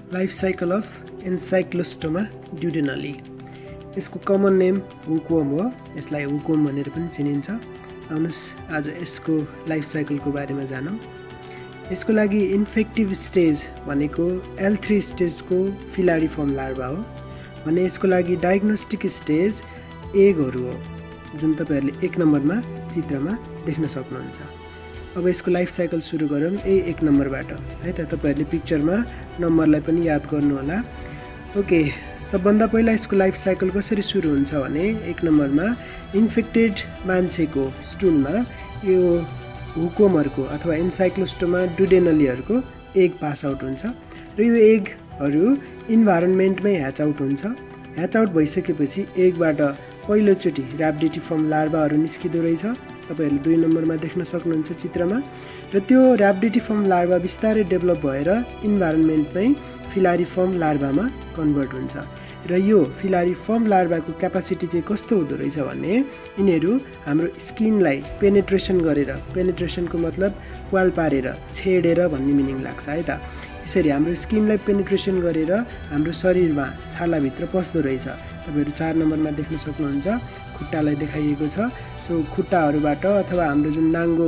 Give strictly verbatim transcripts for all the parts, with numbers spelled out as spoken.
Life cycle of ancylostoma dudenale। यसको common name hookworm हो। यसलाई हुकवर्म भनेर पनि चिनिन्छ। आउनुहोस् आज यसको लाइफ साइकलको बारेमा जानौँ। यसको लागि इन्फेक्टिभ स्टेज भनेको एल थ्री स्टेजको फिलारिफर्म लार्भा हो भने यसको लागि डायग्नोस्टिक स्टेज एगहरू हो, जुन तपाईहरुले एक नम्बरमा चित्रमा देख्न सक्नुहुन्छ। अब यसको लाइफ साइकल सुरु गरौँ ए एक नम्बरबाट है त। तपाईहरुले पिक्चरमा नम्बरलाई पनि याद गर्नु होला। ओके, सबभन्दा पहिला यसको लाइफ साइकल कसरी सुरु हुन्छ भने एक नम्बरमा इन्फेक्टेड मान्छेको स्टुलमा यो हुकवर्महरुको अथवा एन्साइक्लोस्टोमा dudenaleहरुको एग पास आउट हुन्छ र यो एगहरु इन्भाइरोन्मेन्टमै ह्याच आउट हुन्छ। ह्याच आउट भइसकेपछि एगबाट पहिलोचोटि र्याबिडिटिफर्म लार्भाहरु निस्किँदो रहेछ। तपाईहरुले दुई नम्बरमा देख्न सक्नुहुन्छ चित्रमा। र त्यो र्याबिडिटिफर्म लार्भा बिस्तारै डेभलप भएर इन्भाइरोन्मेन्टमै फिलारिफर्म लार्भामा कन्भर्ट हुन्छ। र यो फिलारिफर्म लार्भाको क्यापासिटी चाहिँ कस्तो हुँदो रहेछ भने यिनीहरू हाम्रो स्किनलाई पेनेट्रेसन गरेर, पेनेट्रेसनको मतलब प्वाल पारेर, छेडेर भन्ने मिनिङ लाग्छ है त। यसरी हाम्रो स्किनलाई पेनेट्रेसन गरेर हाम्रो शरीरमा छालाभित्र पस्दो रहेछ। तपाईहरु चार नम्बरमा देख्न सक्नुहुन्छ, खुट्टालाई देखाइएको छ। सो खुट्टाहरूबाट अथवा हाम्रो जुन नाङ्गो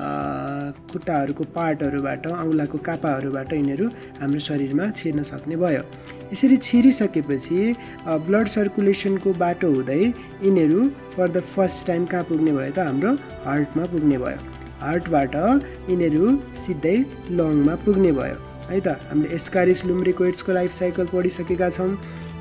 खुट्टाहरूको पार्टहरूबाट, औँलाको कापाहरूबाट यिनीहरू हाम्रो शरीरमा छिर्न सक्ने भयो। यसरी छिरिसकेपछि ब्लड सर्कुलेसनको बाटो हुँदै यिनीहरू फर द फर्स्ट टाइम कहाँ पुग्ने भयो त? हाम्रो हार्टमा पुग्ने भयो। हार्टबाट यिनीहरू सिधै लङमा पुग्ने भयो है त। हामीले एस्कारिस लुम्ब्रिकोइड्सको लाइफ साइकल पढिसकेका छौँ।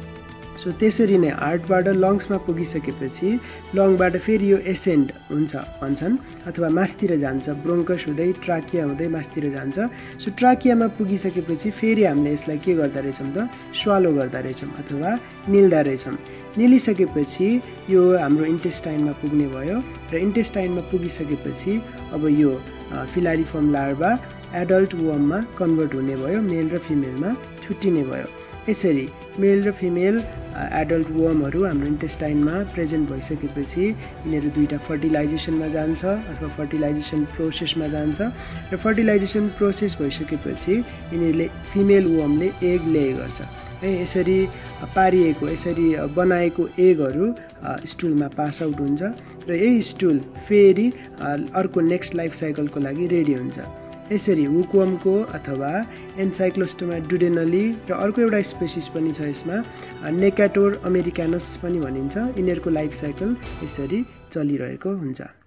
सो त्यसरी नै हार्टबाट लङ्समा पुगिसकेपछि लङबाट फेरि यो एसेन्ड हुन्छ भन्छन् अथवा मास्तिर जान्छ, ब्रोङ्कस हुँदै ट्राकिया हुँदै मास्तिर जान्छ। सो ट्राकियामा पुगिसकेपछि फेरि हामीले यसलाई के गर्दा रहेछौँ त? स्वालो गर्दा रहेछौँ अथवा निल्दा रहेछौँ। निलिसकेपछि यो हाम्रो इन्टेस्टाइनमा पुग्ने भयो र इन्टेस्टाइनमा पुगिसकेपछि अब यो फिलारिफर्म लार्भा एडल्ट वर्ममा कन्भर्ट हुने भयो, मेल र फिमेलमा छुट्टिने भयो। यसरी मेल र फिमेल एडल्ट वर्महरू हाम्रो इन्टेस्टाइनमा प्रेजेन्ट भइसकेपछि यिनीहरू दुईटा फर्टिलाइजेसनमा जान्छ अथवा फर्टिलाइजेसन प्रोसेसमा जान्छ र फर्टिलाइजेसन प्रोसेस भइसकेपछि यिनीहरूले फिमेल वर्मले एग ले गर्छ है। यसरी पारिएको, यसरी बनाएको एगहरू स्टुलमा पास आउट हुन्छ र यही स्टुल फेरि अर्को नेक्स्ट लाइफ साइकलको लागि रेडी हुन्छ। यसरी हुकवर्मको अथवा एन्साइक्लोस्टोमा dudenale र अर्को एउटा स्पेसिस पनि छ यसमा, नेकाटोर अमेरिकानस पनि भनिन्छ। यिनीहरूको लाइफ साइकल यसरी चलिरहेको हुन्छ।